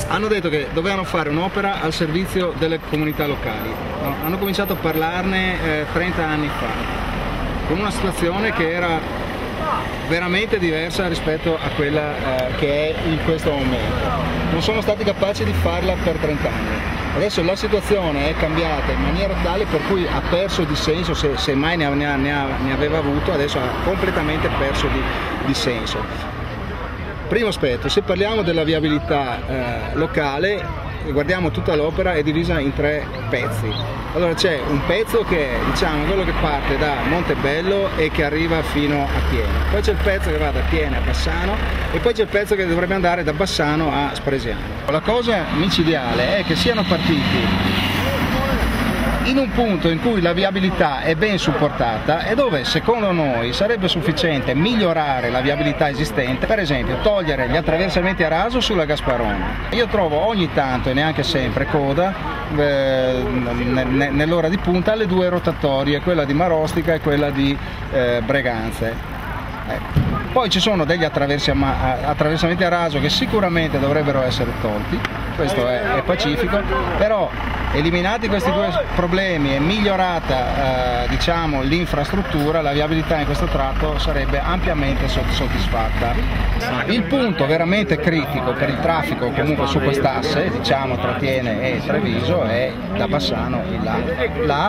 Hanno detto che dovevano fare un'opera al servizio delle comunità locali. Hanno cominciato a parlarne 30 anni fa, con una situazione che era veramente diversa rispetto a quella che è in questo momento. Non sono stati capaci di farla per 30 anni. Adesso la situazione è cambiata in maniera tale per cui ha perso di senso, se mai ne aveva avuto, adesso ha completamente perso di senso. Primo aspetto, se parliamo della viabilità locale, guardiamo tutta l'opera, è divisa in 3 pezzi. Allora c'è un pezzo che è, diciamo, quello che parte da Montebello e che arriva fino a Thiene, poi c'è il pezzo che va da Thiene a Bassano e poi c'è il pezzo che dovrebbe andare da Bassano a Spresiano. La cosa micidiale è che siano partiti in un punto in cui la viabilità è ben supportata e dove secondo noi sarebbe sufficiente migliorare la viabilità esistente, per esempio togliere gli attraversamenti a raso sulla Gasparona. Io trovo ogni tanto e neanche sempre coda nell'ora di punta alle 2 rotatorie, quella di Marostica e quella di Breganze. Poi ci sono degli attraversamenti a raso che sicuramente dovrebbero essere tolti, questo è pacifico, però eliminati questi 2 problemi e migliorata diciamo, l'infrastruttura, la viabilità in questo tratto sarebbe ampiamente soddisfatta. Il punto veramente critico per il traffico comunque su quest'asse, diciamo tra Thiene e Treviso, è da Bassano in là. Là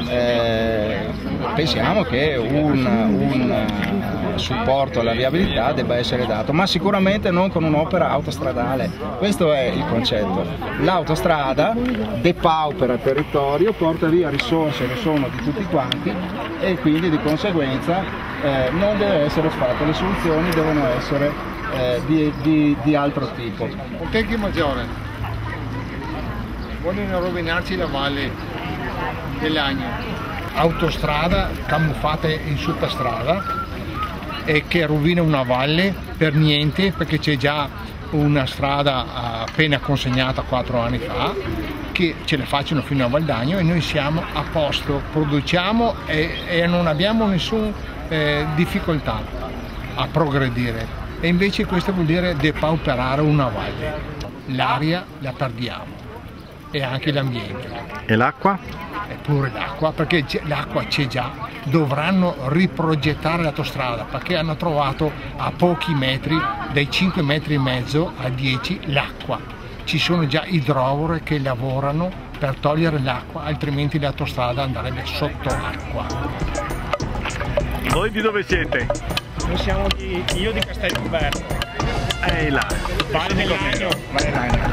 pensiamo che un supporto alla viabilità debba essere dato, ma sicuramente non con un'opera autostradale. Questo è il concetto. L'autostrada depaupera il territorio, porta via risorse che sono di tutti quanti e quindi di conseguenza non deve essere fatta, le soluzioni devono essere di altro tipo. Oteghi Maggiore, vogliono rovinarci la valle dell'Agno. Autostrada camuffata in superstrada e che rovina una valle per niente, perché c'è già una strada appena consegnata 4 anni fa che ce la facciano fino a Valdagno e noi siamo a posto, produciamo e non abbiamo nessuna difficoltà a progredire, e invece questo vuol dire depauperare una valle. L'aria la perdiamo e anche l'ambiente. E l'acqua? E pure l'acqua, perché l'acqua c'è già. Dovranno riprogettare l'autostrada perché hanno trovato a pochi metri, dai 5,5 metri a 10, l'acqua. Ci sono già idrovore che lavorano per togliere l'acqua, altrimenti l'autostrada andrebbe sotto acqua. Voi di dove siete? Noi siamo io di Castelumberto. Là. Valle dell'Agno.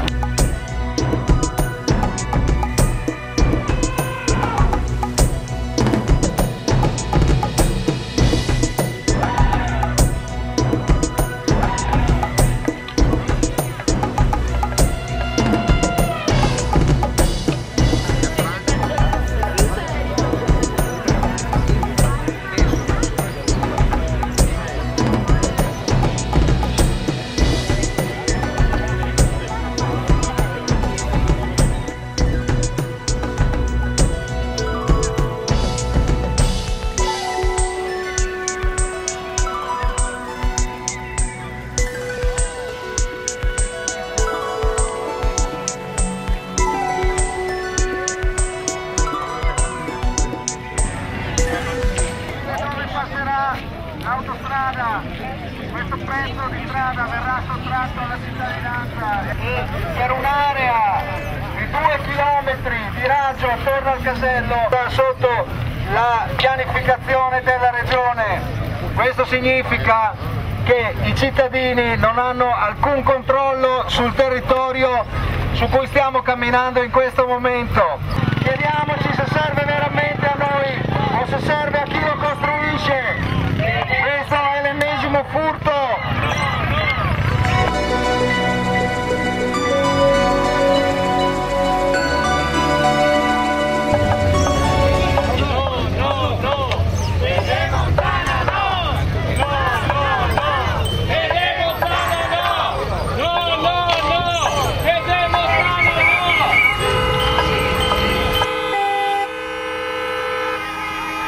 L'autostrada, questo pezzo di strada verrà sottratto alla cittadinanza e per un'area di 2 chilometri di raggio attorno al casello sotto la pianificazione della regione. Questo significa che i cittadini non hanno alcun controllo sul territorio su cui stiamo camminando in questo momento. Chiediamoci se serve veramente a noi o se serve a chi lo costruisce. Questo è l'ennesimo furto.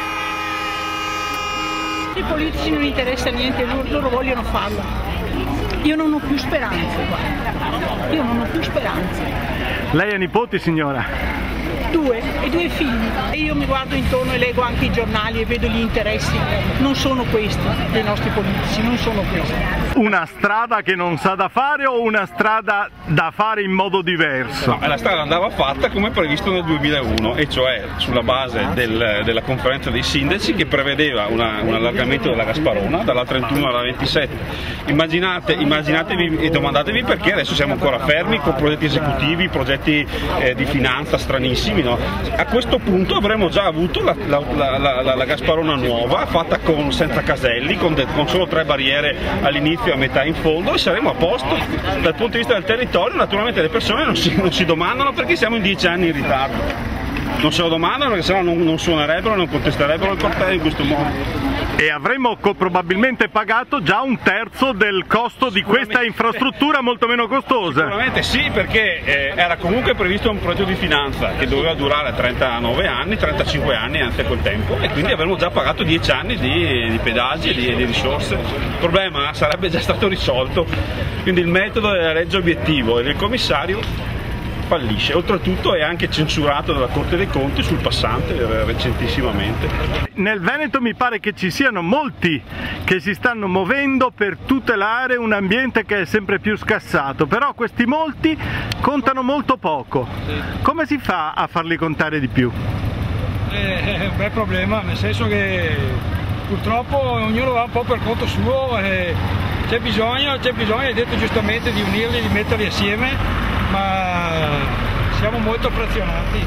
I politici non interessa niente, loro vogliono farlo. Io non ho più speranze, guarda. Io non ho più speranze. Lei ha nipoti, signora? 2 e 2 figli. E io mi guardo intorno e leggo anche i giornali e vedo gli interessi. Non sono questi dei nostri politici, non sono questi. Una strada che non sa da fare o una strada da fare in modo diverso? No, la strada andava fatta come previsto nel 2001, e cioè sulla base della conferenza dei sindaci che prevedeva un allargamento della Gasparona dalla 31 alla 27. Immaginatevi e domandatevi perché adesso siamo ancora fermi con progetti esecutivi, progetti di finanza stranissimi. No? A questo punto avremmo già avuto la Gasparona nuova, fatta senza caselli, con solo 3 barriere all'inizio e a metà in fondo, e saremo a posto. Dal punto di vista del territorio, naturalmente le persone non si domandano perché siamo in 10 anni in ritardo. Non se lo domandano perché sennò non suonerebbero, non contesterebbero il corteo in questo modo. E avremmo probabilmente pagato già 1/3 del costo di questa infrastruttura molto meno costosa. Sicuramente sì, perché era comunque previsto un progetto di finanza che doveva durare 39 anni, 35 anni anzi a quel tempo, e quindi avremmo già pagato 10 anni di pedaggi e di risorse. Il problema sarebbe già stato risolto, quindi il metodo della legge obiettivo e del commissario fallisce. Oltretutto è anche censurato dalla Corte dei Conti sul passante recentissimamente. Nel Veneto mi pare che ci siano molti che si stanno muovendo per tutelare un ambiente che è sempre più scassato, però questi molti contano molto poco. Come si fa a farli contare di più? È un bel problema, nel senso che purtroppo ognuno va un po' per conto suo, e c'è bisogno, hai detto giustamente, di unirli, di metterli assieme, ma siamo molto frazionati.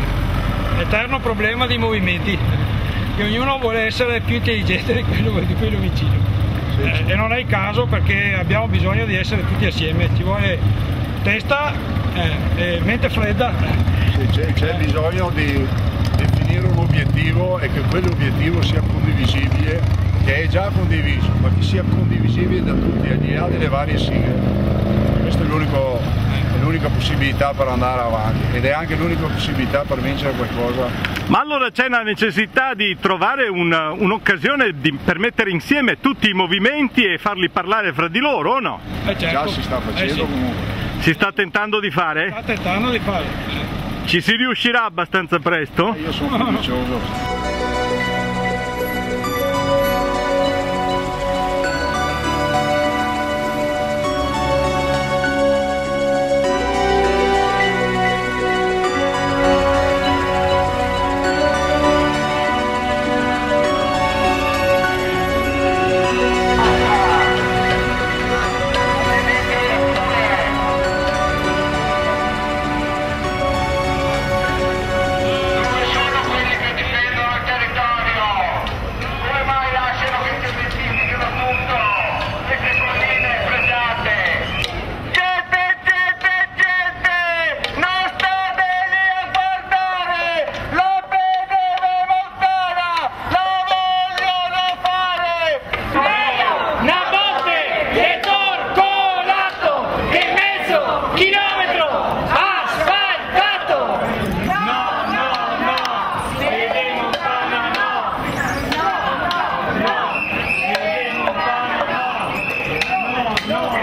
Eterno problema dei movimenti, che ognuno vuole essere più intelligente di quello vicino. E non è il caso, perché abbiamo bisogno di essere tutti assieme, ci vuole testa e mente fredda. C'è bisogno di definire un obiettivo e che quell'obiettivo sia condivisibile, che è già condiviso, ma che sia condivisibile da tutti, al di là delle varie sigle. Questa è l'unica possibilità per andare avanti, ed è anche l'unica possibilità per vincere qualcosa. Ma allora c'è la necessità di trovare un'occasione per mettere insieme tutti i movimenti e farli parlare fra di loro, o no? Certo. Già si sta facendo, sì. comunque. Si sta tentando di fare? Sta tentando di fare. Ci si riuscirà abbastanza presto? Io sono fiducioso. No!